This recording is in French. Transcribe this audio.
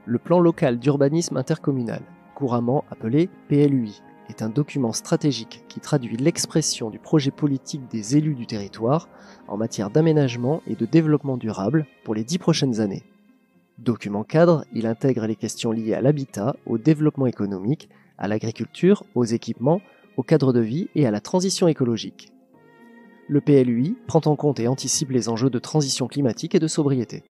Le plan local d'urbanisme intercommunal, couramment appelé PLUI, est un document stratégique qui traduit l'expression du projet politique des élus du territoire en matière d'aménagement et de développement durable pour les 10 prochaines années. Document cadre, il intègre les questions liées à l'habitat, au développement économique, à l'agriculture, aux équipements, au cadre de vie et à la transition écologique. Le PLUI prend en compte et anticipe les enjeux de transition climatique et de sobriété.